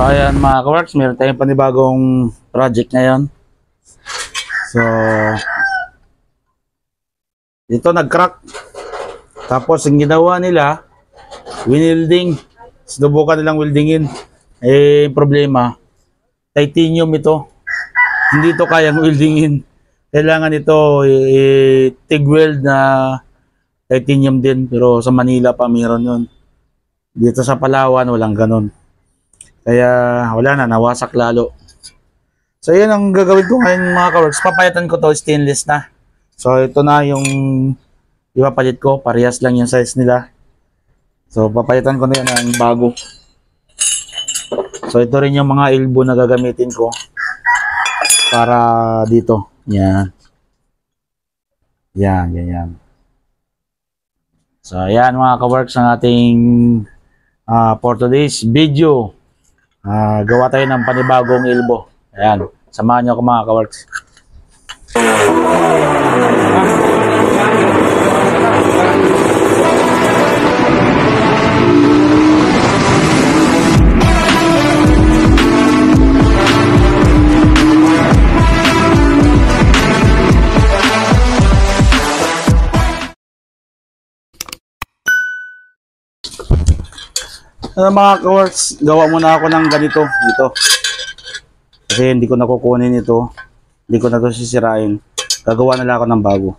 ayan mga kaworks, meron tayong panibagong project ngayon. So, dito nag-crack. Tapos ang ginawa nila, winilding. Sinubukan nilang weldingin. Eh, problema, titanium ito. Hindi ito kayang weldingin. Kailangan ito TIG weld na titanium din. Pero sa Manila pa meron yun. Dito sa Palawan, walang ganun. Kaya wala na, nawasak lalo. So yun ang gagawin ko ngayon mga kaworks. Papayatan ko to, stainless na. So ito na yung ipapalit ko. Parehas lang yung size nila. So papayatan ko na yun ang bago. So ito rin yung mga elbow na gagamitin ko para dito. Yan. Yan, yan, yan. So yan mga kaworks ang ating for today's video. Gawa tayo ng panibagong elbow. Ayan, samahan nyo ako mga kaworks. Mga kaworks, gawa muna ako ng ganito dito. Kasi hindi ko nakukunin ito. Hindi ko na ito sisirain. Gagawa na lang ako ng bago.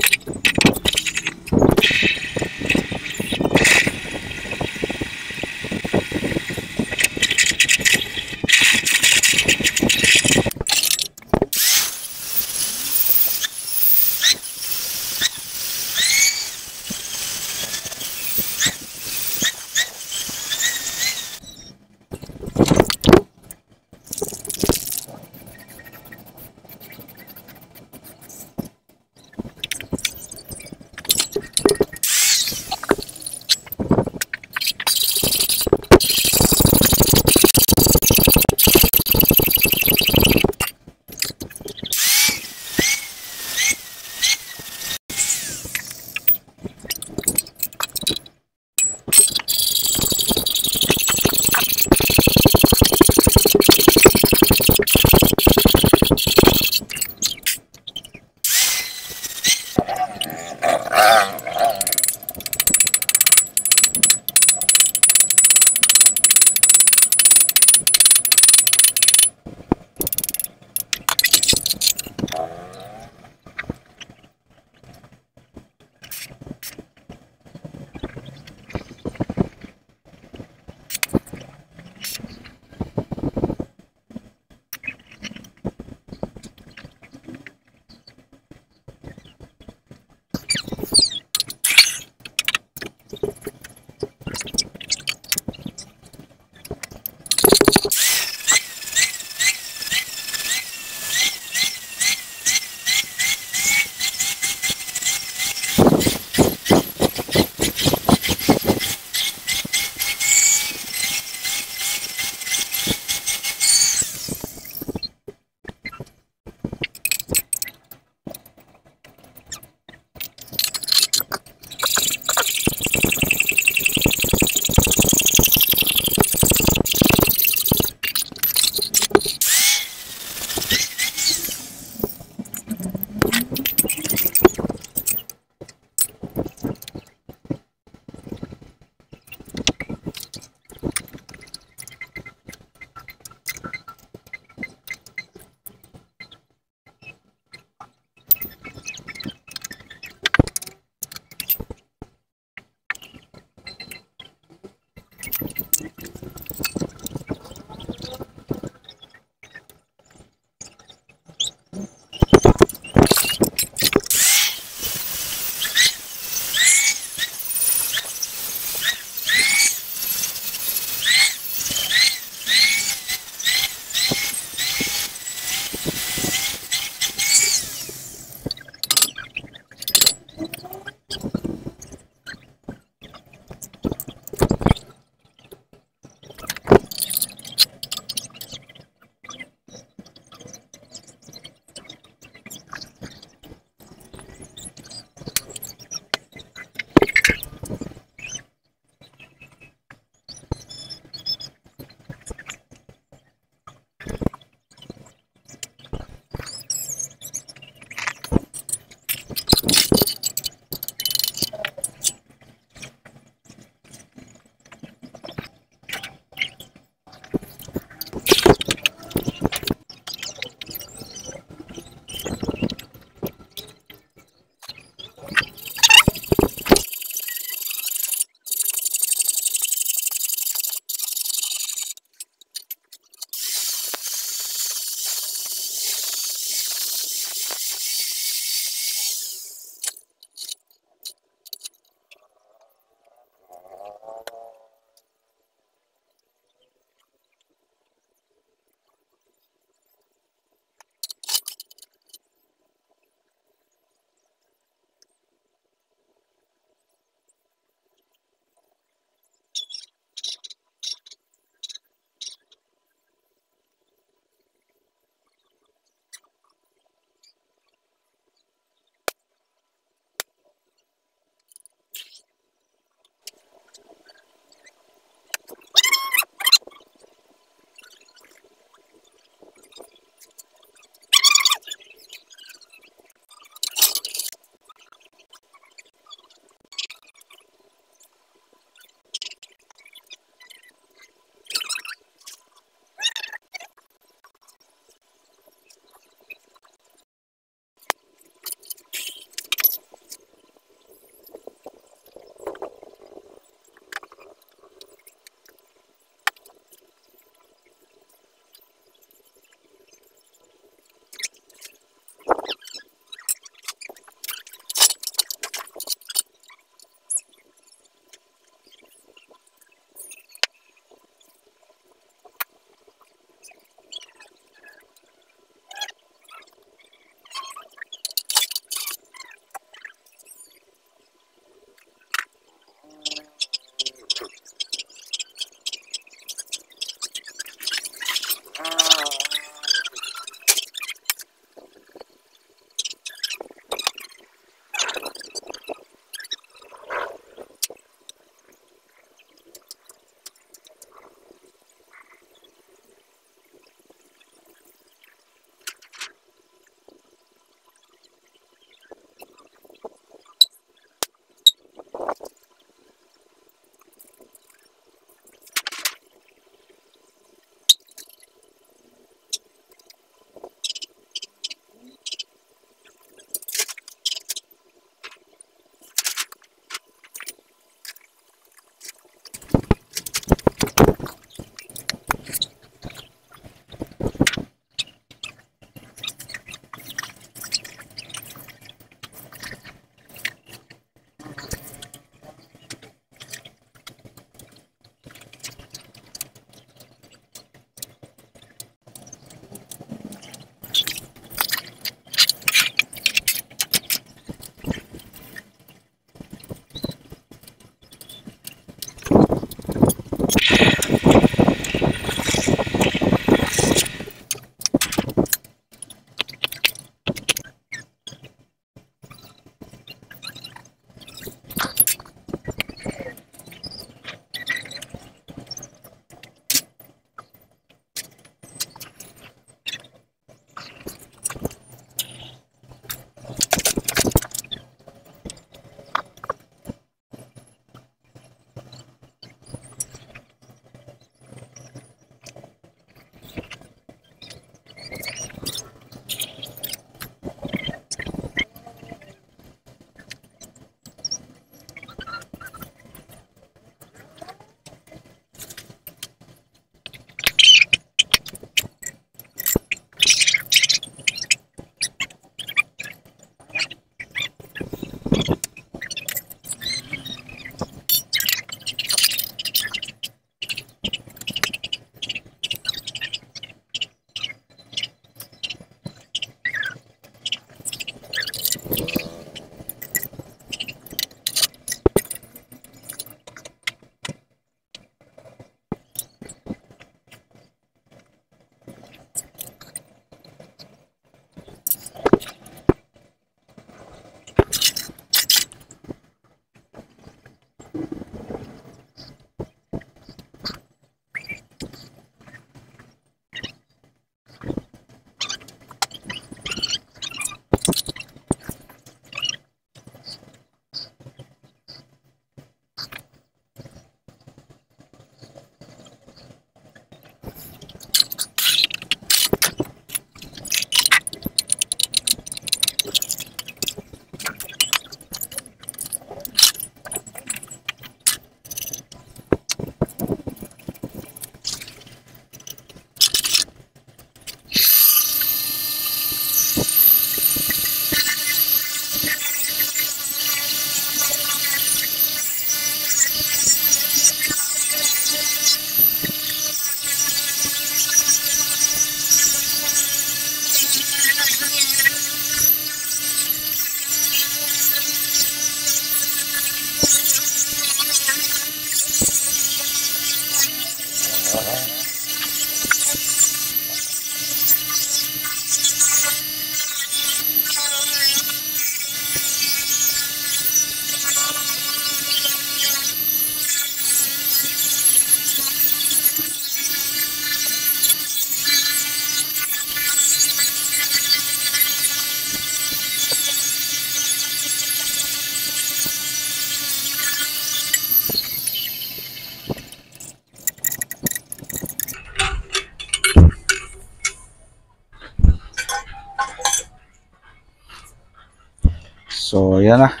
yan na.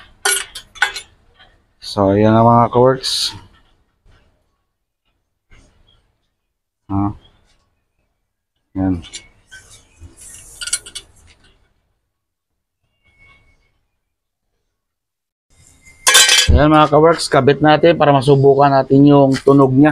So, yan na mga ka-works. Yan. Yan mga ka-works, kabit natin para masubukan natin yung tunog niya.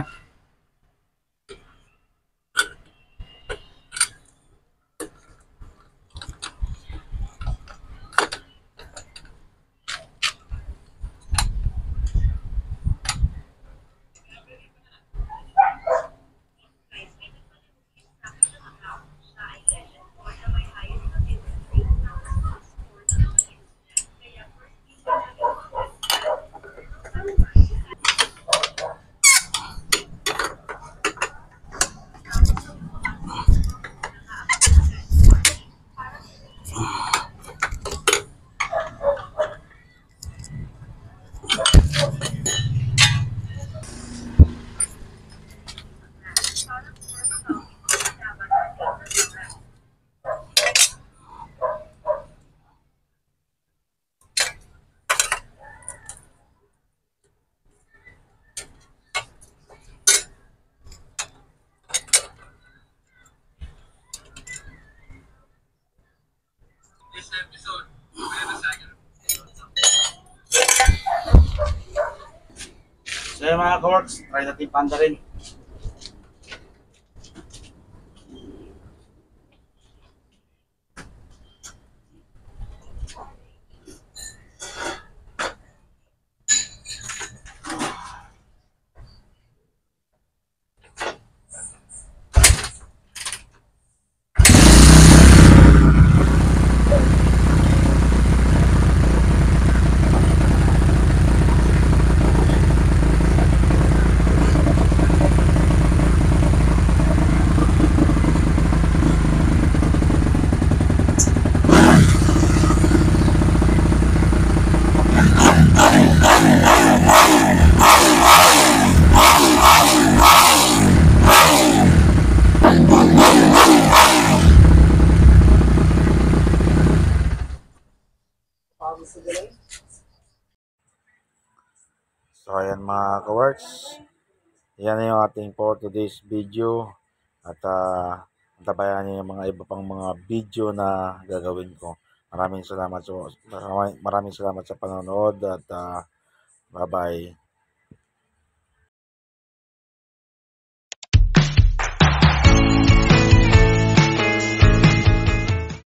So yan mga ka-works, try natin panda rin. So ayan mga ka-works, yan yung ating for today's video. At antabayan niyo yung mga iba pang mga video na gagawin ko. Maraming salamat sa panonood at bye bye.